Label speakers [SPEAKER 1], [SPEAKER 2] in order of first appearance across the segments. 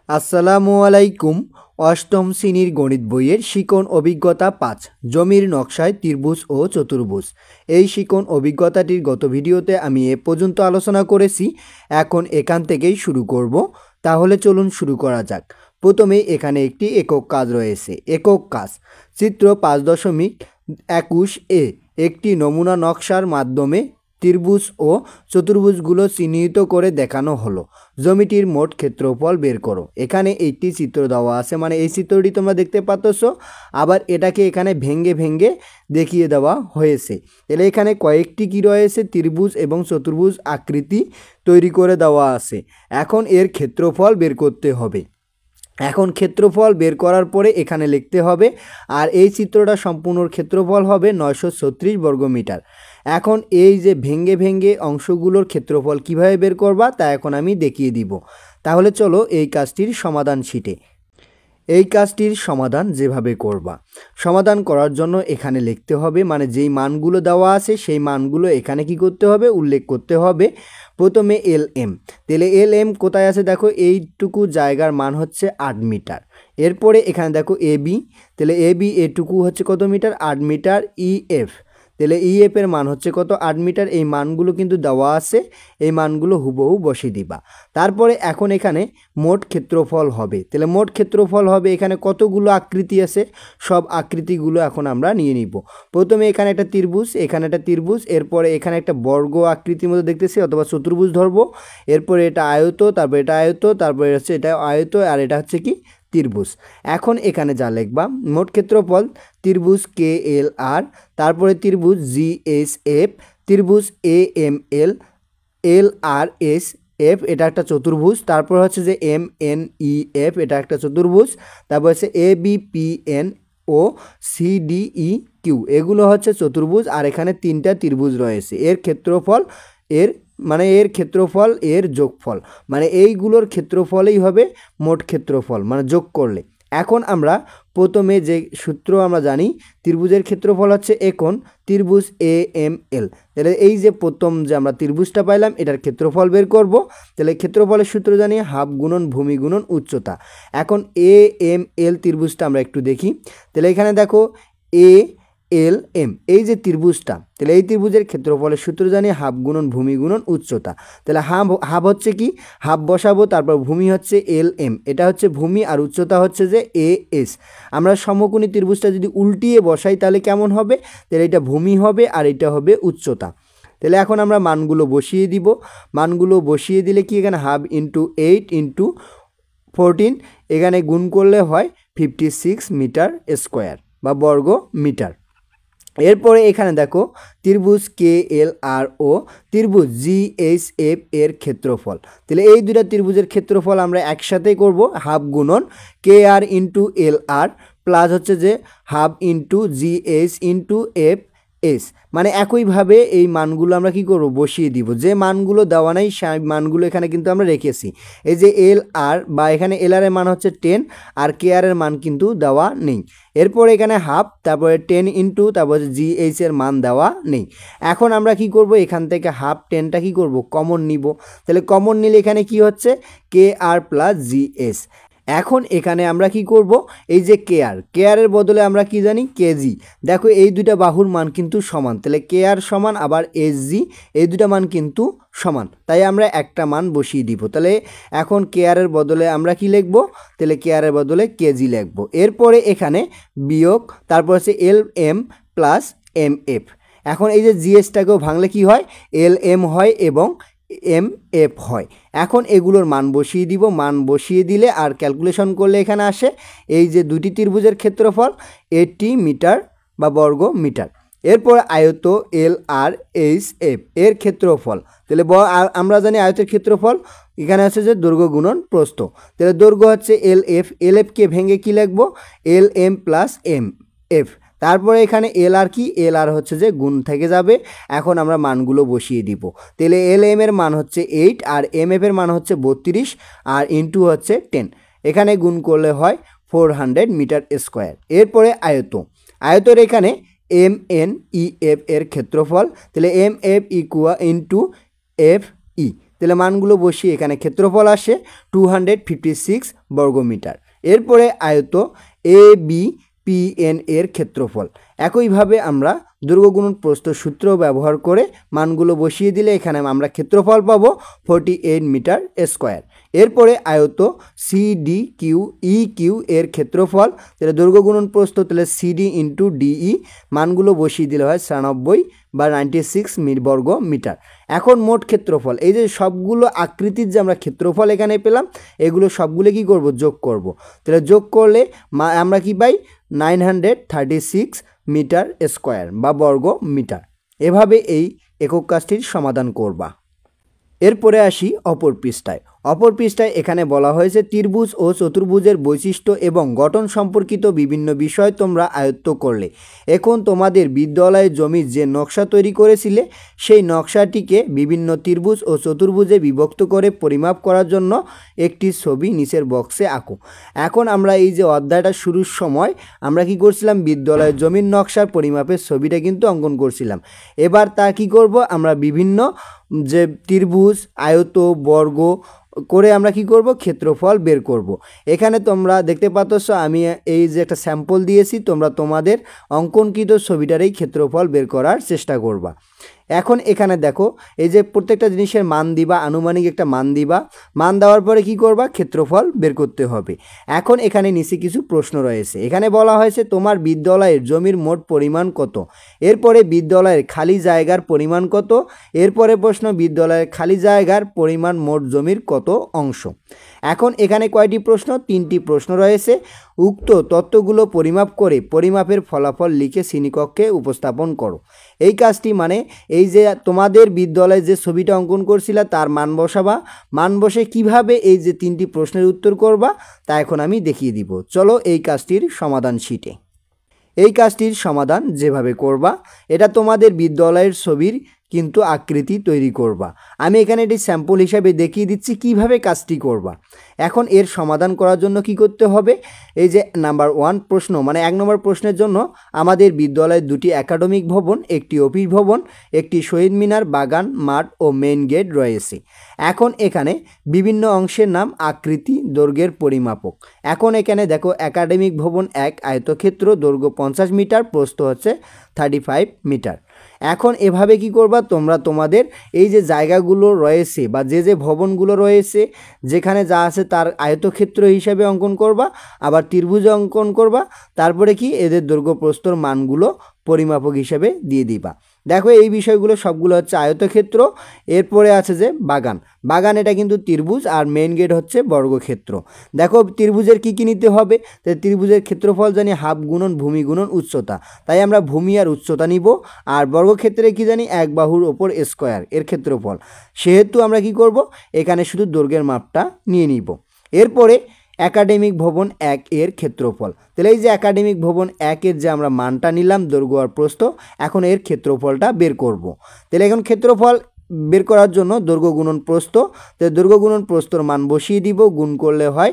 [SPEAKER 1] আসসালামু আলাইকুম। অষ্টম শ্রেণীর গণিত বইয়ের শিকন অভিজ্ঞতা 5 জমির নকশায় ত্রিভুজ ও চতুর্ভুজ। এই শিকন অভিজ্ঞতাটির গত ভিডিওতে আমি এ পর্যন্ত আলোচনা করেছি। এখন এখান থেকেই শুরু করব। তাহলে চলুন শুরু করা যাক। প্রথমে এখানে একটি একক কাজ রয়েছে। একক কাজ চিত্র 5.21 এ একটি নমুনা নকশার মাধ্যমে ত্রিভুজ ও চতুর্ভুজগুলো চিহ্নিত করে দেখানো হলো। জমিটির মোট ক্ষেত্রফল বের করো। এখানে একটি চিত্র দেওয়া আছে, মানে এই চিত্রটি তোমরা দেখতে পাচ্ছ। আবার এটাকে এখানে ভেঙ্গে ভেঙ্গে দেখিয়ে দেওয়া হয়েছে। তাহলে এখানে কয়েকটি কি রয়েছে, ত্রিভুজ এবং চতুর্ভুজ আকৃতি তৈরি করে দেওয়া আছে। এখন এর ক্ষেত্রফল বের করতে হবে। এখন ক্ষেত্রফল বের করার পরে এখানে লিখতে হবে, আর এই চিত্রটা সম্পূর্ণ ক্ষেত্রফল হবে 936 বর্গমিটার। এখন এই যে ভেঙ্গে ভেঙ্গে অংশগুলোর ক্ষেত্রফল কিভাবে বের করবা তা এখন আমি দেখিয়ে দিব। তাহলে চলো এই কাজটির সমাধান শিটে। এই কাজটির সমাধান যেভাবে করবা, সমাধান করার জন্য এখানে লিখতে হবে, মানে যেই মানগুলো দেওয়া আছে সেই মানগুলো এখানে কি করতে হবে, উল্লেখ করতে হবে। প্রথমে LM, তাহলে LM কোথায় আছে দেখো, এইটুকু জায়গার মান হচ্ছে 8 মিটার। এরপরে এখানে দেখো AB, তাহলে AB এটুকু হচ্ছে কত মিটার, 8 মিটার। EF, তাহলে EF এর মান হচ্ছে কত, 8 মিটার। এই মানগুলো কিন্তু দেওয়া আছে, এই মানগুলো হুবহু বসিয়ে দিবা। তারপরে এখন এখানে মোট ক্ষেত্রফল হবে। তাহলে মোট ক্ষেত্রফল হবে, এখানে কতগুলো আকৃতি আছে, সব আকৃতিগুলো এখন আমরা নিয়ে নিব। প্রথমে এখানে একটা ত্রিভুজ, এখানে একটা ত্রিভুজ, এরপরে এখানে একটা বর্গ আকৃতির মধ্যে দেখতেছি অথবা চতুর্ভুজ ধরবো। এরপরে এটা আয়ত, তারপরে এটা আয়ত, তারপরে হচ্ছে এটা আয়ত, আর এটা হচ্ছে কি ত্রিভুজ। এখন এখানে যা লিখবা, মোট ক্ষেত্রফল ত্রিভুজ KLR, তারপরে ত্রিভুজ GSF, ত্রিভুজ AML, LRSF, এটা একটা চতুর্ভুজ। তারপর হচ্ছে যে MNEF, এটা একটা চতুর্ভুজ। তারপর হচ্ছে ABPN ও CDEQ, এগুলো হচ্ছে চতুর্ভুজ। আর এখানে 3টা ত্রিভুজ রয়েছে। এর ক্ষেত্রফল এর ক্ষেত্রফল এর যোগফল, মানে এইগুলোর ক্ষেত্রফলই হবে মোট ক্ষেত্রফল, মানে যোগ করলে। এখন আমরা প্রথমে যে সূত্র আমরা জানি, ত্রিভুজের ক্ষেত্রফল হচ্ছে এখন ত্রিভুজ AML। তাহলে এই যে প্রথম যে আমরা ত্রিভুজটা পাইলাম, এটার ক্ষেত্রফল বের করব। তাহলে ক্ষেত্রফলের সূত্র জানি হাফ গুণন ভূমি গুণন উচ্চতা। এখন AML ত্রিভুজটা আমরা একটু দেখি। তাহলে এখানে দেখো ALM, এই যে ত্রিভুজটা, তাহলে এই ত্রিভুজের ক্ষেত্রফলের সূত্র জানি হাফ গুণন ভূমি গুণন উচ্চতা। তাহলে হাফ হচ্ছে কি, হাফ বসাবো, তারপর ভূমি হচ্ছে LM, এটা হচ্ছে ভূমি, আর উচ্চতা হচ্ছে যে AS। আমরা সমকোণী ত্রিভুজটা যদি উল্টিয়ে বসাই তাহলে কেমন হবে, তাহলে এটা ভূমি হবে আর এটা হবে উচ্চতা। তাহলে এখন আমরা মানগুলো বসিয়ে দিব। মানগুলো বসিয়ে দিলে কি, এখানে হাফ ইন্টু 8 ইন্টু 14, এখানে গুণ করলে হয় 56 মিটার স্কোয়ার বা বর্গ মিটার। এরপরে এখানে দেখো ত্রিভুজ KLR ও ত্রিভুজ GSF এর ক্ষেত্রফল। তাহলে এই দুটা ত্রিভুজের ক্ষেত্রফল আমরা একসাথে করব, হাফ গুণন KR ইন্টু LR প্লাস হচ্ছে যে half into GS into FS। মানে একইভাবে এই মানগুলো আমরা কি করব, বসিয়ে দিব। যে মানগুলো দেওয়া নাই সেই মানগুলো এখানে কিন্তু আমরা রেখেছি। এই যে LR বা এখানে LR এর মান হচ্ছে 10, আর KR এর মান কিন্তু দেওয়া নেই। এরপর এখানে হাফ, তারপরে 10 ইন্টু, তারপরে GH এর মান দেওয়া নেই। এখন আমরা কি করব, এখান থেকে হাফ 10টা কি করব, কমন নিব। তাহলে কমন নিলে এখানে কি হচ্ছে, KR প্লাস GS। এখন এখানে আমরা কি করব, এই যে KR এর বদলে আমরা কি জানি, কেজি। দেখো এই দুইটা বাহুর মান কিন্তু সমান, তাহলে KR সমান আবার SG, এই দুটা মান কিন্তু সমান, তাই আমরা একটা মান বসিয়ে দিব। তাহলে এখন KR এর বদলে আমরা কি লিখব, তাহলে KR এর বদলে কেজি লিখব। এরপরে এখানে বিয়োগ, তারপর হচ্ছে LM প্লাস MF। এখন এই যে GSটাকেও ভাঙলে কি হয়, LM হয় এবং MF হয়। এখন এগুলোর মান বসিয়ে দিব। মান বসিয়ে দিলে আর ক্যালকুলেশন করলে এখানে আসে এই যে দুটি ত্রিভুজের ক্ষেত্রফল 80 মিটার বা বর্গ মিটার। এরপর আয়ত LRSF এর ক্ষেত্রফল। তাহলে আমরা জানি আয়তের ক্ষেত্রফল এখানে আছে যে দৈর্ঘ্য গুণন প্রস্থ। তাহলে দৈর্ঘ্য হচ্ছে LFকে ভেঙে কি লিখব, LM প্লাস MF। তারপরে এখানে LR কি, LR হচ্ছে যে গুণ থেকে যাবে। এখন আমরা মানগুলো বসিয়ে দিব। তাহলে LM এর মান হচ্ছে 8, আর MF এর মান হচ্ছে 32, আর ইন্টু হচ্ছে 10, এখানে গুণ করলে হয় 400 মিটার স্কোয়ার। এরপরে আয়তের এখানে MNEF এর ক্ষেত্রফল। তাহলে MF ইকুয়াল ইন্টু FE, তাহলে মানগুলো বসিয়ে এখানে ক্ষেত্রফল আসে 256 বর্গমিটার। এরপরে আয়ত ABPN এর ক্ষেত্রফল। একইভাবে আমরা দৈর্ঘ্য গুণন প্রস্থ সূত্র ব্যবহার করে মানগুলো বসিয়ে দিলে এখানে আমরা ক্ষেত্রফল পাবো 48 মিটার স্কোয়ার। এরপরে আয়ত CDQEQ এর ক্ষেত্রফল, তাহলে দৈর্ঘ্য গুণন প্রস্থ, তাহলে CD ইন্টু DE, মানগুলো বসিয়ে দিলে হয় 96 বা 96 বর্গ মিটার। এখন মোট ক্ষেত্রফল, এই যে সবগুলো আকৃতির যে আমরা ক্ষেত্রফল এখানে পেলাম, এগুলো সবগুলো কি করব, যোগ করব। তাহলে যোগ করলে আমরা কি পাই, 936 মিটার স্কোয়ার বা বর্গ মিটার। এভাবে এই একক কাজটির সমাধান করবা। এরপরে আসি অপর পৃষ্ঠায়। অপর পৃষ্ঠায় এখানে বলা হয়েছে ত্রিভুজ ও চতুর্ভুজের বৈশিষ্ট্য এবং গঠন সম্পর্কিত বিভিন্ন বিষয় তোমরা আয়ত্ত করলে। এখন তোমাদের বিদ্যালয়ে জমির যে নকশা তৈরি করেছিলে সেই নকশাটিকে বিভিন্ন ত্রিভুজ ও চতুর্ভুজে বিভক্ত করে পরিমাপ করার জন্য একটি ছবি নিচের বক্সে আঁকো। এখন আমরা এই যে অধ্যায়টা শুরুর সময় আমরা কি করছিলাম, বিদ্যালয়ের জমির নকশার পরিমাপের ছবিটা কিন্তু অঙ্কন করছিলাম। এবার তা কি করব, আমরা বিভিন্ন যে ত্রিভুজ, আয়ত, বর্গ করে আমরা কি করব, ক্ষেত্রফল বের করব। এখানে তোমরা দেখতে পাচ্ছ আমি এই যে একটা স্যাম্পল দিয়েছি, তোমরা তোমাদের অঙ্কনকৃত ছবিটারই ক্ষেত্রফল বের করার চেষ্টা করবা। এখন এখানে দেখো, এই যে প্রত্যেকটা জিনিসের মান দিবা, আনুমানিক একটা মান দিবা, মান দেওয়ার পরে কি করবা, ক্ষেত্রফল বের করতে হবে। এখন এখানে নিচে কিছু প্রশ্ন রয়েছে। এখানে বলা হয়েছে তোমার বিদ্যালয়ের জমির মোট পরিমাণ কত, এরপরে বিদ্যালয়ের খালি জায়গার পরিমাণ কত, এরপরে প্রশ্ন বিদ্যালয়ের খালি জায়গার পরিমাণ মোট জমির কত অংশ। এখন এখানে কয়টি প্রশ্ন, 3টি প্রশ্ন রয়েছে। উক্ত তথ্যগুলো পরিমাপ করে পরিমাপের ফলাফল লিখে শ্রেণীকক্ষে উপস্থাপন করো। এই কাজটি মানে এই যে তোমাদের বিদ্যালয়ে যে ছবিটা অঙ্কন করছিলা তার মান বসাবা, মান বসে কিভাবে এই যে 3টি প্রশ্নের উত্তর করবা তা এখন আমি দেখিয়ে দিব। চলো এই কাজটির সমাধান শিটে। এই কাজটির সমাধান যেভাবে করবা, এটা তোমাদের বিদ্যালয়ের ছবির কিন্তু আকৃতি তৈরি করবা। আমি এখানে এটি স্যাম্পল হিসাবে দেখিয়ে দিচ্ছি কিভাবে কাজটি করবা। এখন এর সমাধান করার জন্য কি করতে হবে, এই যে নাম্বার 1 প্রশ্ন মানে 1 নম্বর প্রশ্নের জন্য আমাদের বিদ্যালয়ে 2টি একাডেমিক ভবন, একটি অফিস ভবন, একটি শহীদ মিনার, বাগান, মাঠ ও মেইন গেট রয়েছে। এখন এখানে বিভিন্ন অংশের নাম, আকৃতি, দৈর্ঘ্যের পরিমাপক। এখন এখানে দেখো একাডেমিক ভবন 1 আয়তক্ষেত্র, দৈর্ঘ্য 50 মিটার, প্রস্থ হচ্ছে 35 মিটার। এখন এভাবে কি করবা, তোমরা তোমাদের এই যে জায়গাগুলো রয়েছে বা যে ভবনগুলো রয়েছে যেখানে যা আছে তার আয়তক্ষেত্র হিসাবে অঙ্কন করবা, আবার ত্রিভুজ অঙ্কন করবা, তারপরে কি এদের দৈর্ঘ্য প্রস্থর মানগুলো পরিমাপক হিসাবে দিয়ে দিবা। দেখো এই বিষয়গুলো সবগুলো হচ্ছে আয়তক্ষেত্র। এরপরে আছে যে বাগান, বাগান এটা কিন্তু ত্রিভুজ, আর মেইন গেট হচ্ছে বর্গক্ষেত্র। দেখো ত্রিভুজের কি নিতে হবে, তাই ত্রিভুজের ক্ষেত্রফল জানি হাফ গুণন ভূমি গুণন উচ্চতা, তাই আমরা ভূমি আর উচ্চতা নিব। আর বর্গক্ষেত্রে কি জানি, এক বাহুর ওপর স্কোয়ার এর ক্ষেত্রফল, সেহেতু আমরা কি করব, এখানে শুধু দৈর্ঘ্যের মাপটা নিয়ে নিব। এরপরে একাডেমিক ভবন 1 এর ক্ষেত্রফল, তাহলে এই যে একাডেমিক ভবন 1 এর যে আমরা মানটা নিলাম দৈর্ঘ্য আর প্রস্থ, এখন এর ক্ষেত্রফলটা বের করব। তাহলে এখন ক্ষেত্রফল বের করার জন্য দৈর্ঘ্য গুণন প্রস্থ, তাহলে দৈর্ঘ্য গুণন প্রস্থর মান বসিয়ে দিব, গুণ করলে হয়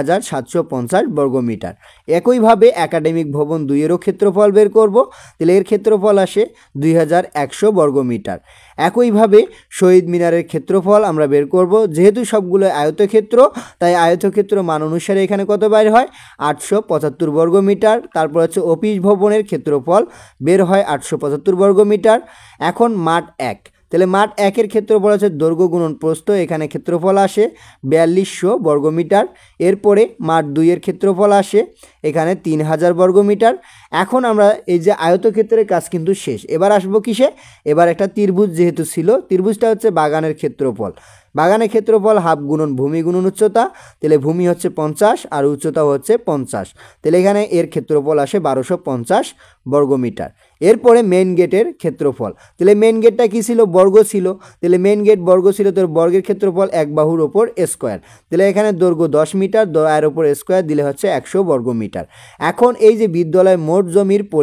[SPEAKER 1] 1750 বর্গমিটার। একইভাবে একাডেমিক ভবন 2 এরও ক্ষেত্রফল বের করব, তাহলে এর ক্ষেত্রফল আসে 2100 বর্গমিটার। একইভাবে শহীদ মিনারের ক্ষেত্রফল আমরা বের করব, যেহেতু সবগুলো আয়তক্ষেত্র তাই আয়তক্ষেত্র মান অনুসারে এখানে কত বের হয়, 875 বর্গমিটার। তারপর হচ্ছে অফিস ভবনের ক্ষেত্রফল বের হয় 875 বর্গমিটার। এখন মাঠ 1, তাহলে মাঠ 1 এর ক্ষেত্রফল হচ্ছে দৈর্ঘ্য গুণন প্রস্থ, এখানে ক্ষেত্রফল আসে 4200 বর্গমিটার। এরপরে মাঠ 2 এর ক্ষেত্রফল আসে এখানে 3000 বর্গমিটার। এখন আমরা এই যে আয়তক্ষেত্রের কাজ কিন্তু শেষ, এবার আসবো কিসে, এবার একটা ত্রিভুজ যেহেতু ছিল, ত্রিভুজটা হচ্ছে বাগানের ক্ষেত্রফল। বাগানের ক্ষেত্রফল হাফ গুণন ভূমি গুণন উচ্চতা, তাহলে ভূমি হচ্ছে 50 আর উচ্চতা হচ্ছে 50, তাহলে এখানে এর ক্ষেত্রফল আসে 1250 বর্গমিটার। এরপরে মেইন গেটের ক্ষেত্রফল, তাহলে মেইন গেটটা কী ছিল, বর্গ ছিল, তাহলে মেইন গেট বর্গ ছিল, তোর বর্গের ক্ষেত্রফল এক বাহুর ওপর স্কোয়ার, তাহলে এখানে দৈর্ঘ্য 10 মিটার, এর ওপর স্কোয়ার দিলে হচ্ছে 100 বর্গমিটার। এখন এই যে বিদ্যালয়ের মোট জমির পরিমাণ,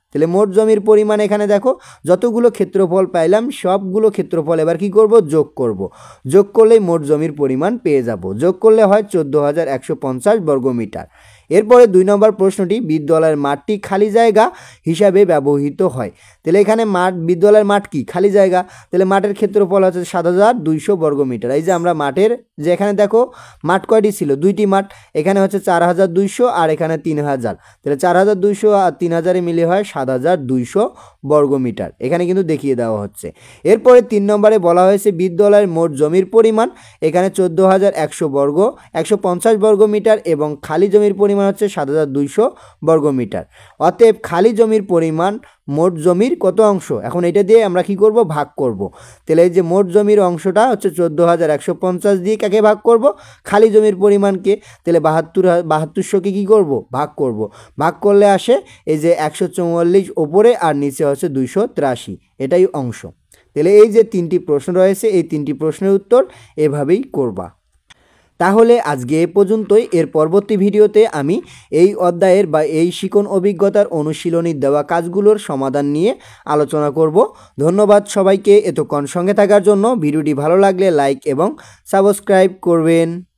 [SPEAKER 1] তাহলে মোট জমির পরিমাণ এখানে দেখো যতগুলো ক্ষেত্রফল পাইলাম সবগুলো ক্ষেত্রফল এবার কি করব, যোগ করব। যোগ করলেই মোট জমির পরিমাণ পেয়ে যাব। যোগ করলে হয় 14,150 বর্গমিটার। এরপরে 2 নম্বর প্রশ্নটি, বিদ্যালয়ের মাঠটি খালি জায়গা হিসাবে ব্যবহৃত হয়। তাহলে এখানে বিদ্যালয়ের মাঠ কি, খালি জায়গা। তাহলে মাঠের ক্ষেত্রফল হচ্ছে 7,200 বর্গমিটার। এই যে আমরা মাঠের যে এখানে দেখো মাঠ কয়টি ছিল, 2টি মাঠ। এখানে হচ্ছে 4,200 আর এখানে 3,000। তাহলে 4,200 আর 3,000 মিলে হয় 7,200 বর্গমিটার। এখানে কিন্তু দেখিয়ে দেওয়া হচ্ছে। এরপরে 3 নম্বরে বলা হয়েছে বিদ্যালয়ের মোট জমির পরিমাণ এখানে 14,150 বর্গমিটার এবং খালি জমির পরিমাণ হচ্ছে 7,200 বর্গমিটার। অতএব খালি জমির পরিমাণ মোট জমির কত অংশ, এখন এটা দিয়ে আমরা কি করব, ভাগ করব। তাহলে এই যে মোট জমির অংশটা হচ্ছে 14,150 দিয়ে কাকে ভাগ করব, খালি জমির পরিমাণকে। তাহলে 72,200কে কি করব, ভাগ করব। ভাগ করলে আসে এই যে 144 ওপরে আর নিচে হচ্ছে 283, এটাই অংশ। তাহলে এই যে 3টি প্রশ্ন রয়েছে এই 3টি প্রশ্নের উত্তর এভাবেই করবা। তাহলে আজকে এ পর্যন্তই। এর পরবর্তী ভিডিওতে আমি এই অধ্যায়ের বা এই শিখন অভিজ্ঞতার অনুশীলনী দেওয়া কাজগুলোর সমাধান নিয়ে আলোচনা করব। ধন্যবাদ সবাইকে এতক্ষণ সঙ্গে থাকার জন্য। ভিডিওটি ভালো লাগলে লাইক এবং সাবস্ক্রাইব করবেন।